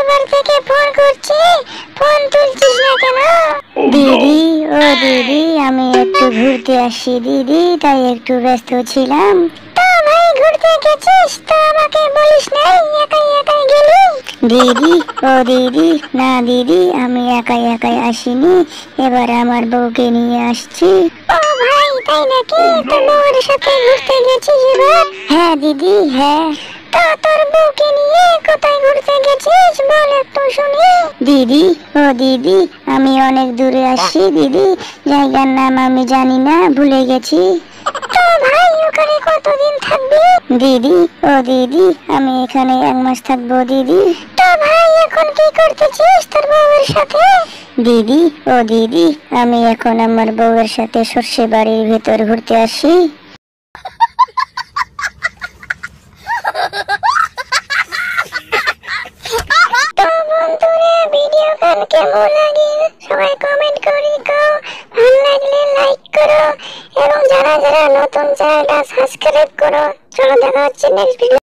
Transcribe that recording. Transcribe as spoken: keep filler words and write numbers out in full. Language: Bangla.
কতবার থেকে ফোন করছি, ফোন তুলছিস না কেন? দিদি ও দিদি, আমি একটু ঘুরতে আসি দিদি, তাই একটু ব্যস্ত ছিলাম। তো ভাই ঘুরতে গেছিস তো আমাকে বলিস নাই, একাই একাই গেলি? দিদি ও দিদি, না দিদি, আমি একাই একাই আসিনি, এবার আমার বউকে নিয়ে আসছি। ও ভাই তাই নাকি? তো বউয়ের সাথে ঘুরতে গেছিস এবার? হ্যাঁ দিদি, হ্যাঁ। তো তোর বউকে নিয়ে কোথায় ঘুরতে গেছিস বল একটু শুনি। দিদি ও দিদি, আমি অনেক দূরে আসছি দিদি, জায়গার নাম আমি জানি না, ভুলে গেছি। তো ভাই ওখানে কতদিন থাকবি? দিদি ও দিদি, আমি এখানে এক মাস থাকবো দিদি। তো ভাই এখন কি করতেছিস তোর বউয়ের সাথে? দিদি ও দিদি, আমি এখন আমার বউয়ের সাথে সর্ষে বাড়ির ভেতর ঘুরতে আসি। তো বন্ধুরা, ভিডিও গান কেমন লাগে সবাই কমেন্ট করে কও, ভালো লাগলে লাইক করো এবং যারা যারা নতুন চ্যানেলটা সাবস্ক্রাইব করো। চলো দেখা হচ্ছে নেক্সট ভিডিও।